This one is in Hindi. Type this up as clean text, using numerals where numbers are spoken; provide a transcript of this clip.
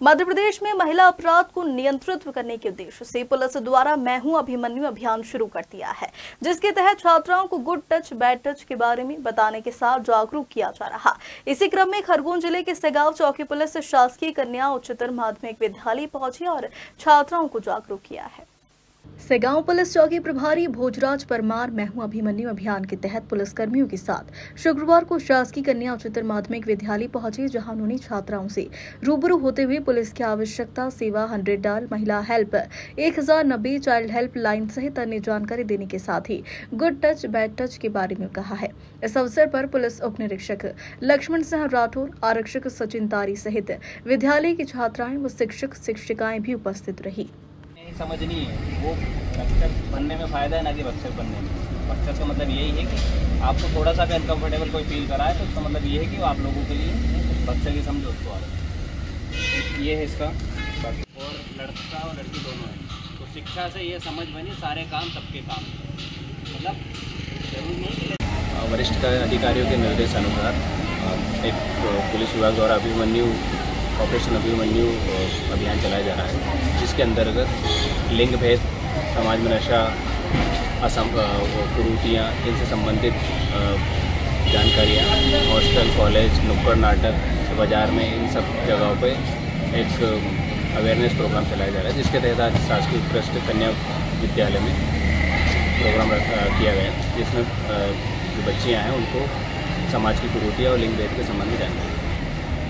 मध्य प्रदेश में महिला अपराध को नियंत्रित करने के उद्देश्य से पुलिस द्वारा मैं हूं अभिमन्यु अभियान शुरू कर दिया है, जिसके तहत छात्राओं को गुड टच बैड टच के बारे में बताने के साथ जागरूक किया जा रहा। इसी क्रम में खरगोन जिले के सेगांव चौकी पुलिस शासकीय कन्या उच्चतर माध्यमिक विद्यालय पहुंची और छात्राओं को जागरूक किया है। सेगांव पुलिस चौकी प्रभारी भोजराज परमार मैं हूं अभिमन्यु अभियान के तहत पुलिसकर्मियों के साथ शुक्रवार को शासकीय कन्या उच्चतर माध्यमिक विद्यालय पहुंचे, जहां उन्होंने छात्राओं से रूबरू होते हुए पुलिस की आवश्यकता सेवा 100 डायल महिला हेल्प 1090 चाइल्ड हेल्प लाइन सहित अन्य जानकारी देने के साथ ही गुड टच बैड टच के बारे में कहा है। इस अवसर पर पुलिस उप निरीक्षक लक्ष्मण सिंह राठौर, आरक्षक सचिन तारी सहित विद्यालय की छात्राएं व शिक्षक शिक्षिकाएं भी उपस्थित रही। समझनी है वो बक्सर बनने में फ़ायदा है, ना कि बक्सर बनने में। बक्सर का मतलब यही है कि आपको थोड़ा सा भी अनकम्फर्टेबल कोई फील कराए तो उसका मतलब ये है कि वो आप लोगों के लिए बक्सर की समझो उसको आदत। ये है इसका और लड़का और लड़की दोनों है, तो शिक्षा से ये समझ बनी सारे काम सबके काम, मतलब जरूरी नहीं। वरिष्ठ अधिकारियों के निर्देशानुसार एक पुलिस विभाग द्वारा अभिमन्यु ऑपरेशन अभिमन्यु अभियान चलाया जा रहा है, जिसके अंतर्गत लिंग भेद, समाज में नशा, कुरीतियाँ, इनसे संबंधित जानकारियाँ हॉस्टल, कॉलेज, नुक्कड़ नाटक, बाज़ार में, इन सब जगहों पे एक अवेयरनेस प्रोग्राम चलाया जा रहा है, जिसके तहत आज शासकीय उत्कृष्ट कन्या विद्यालय में प्रोग्राम किया गया, जिसमें जो बच्चियाँ हैं उनको समाज की कुरीतियाँ और लिंग भेद के संबंध में जानकारी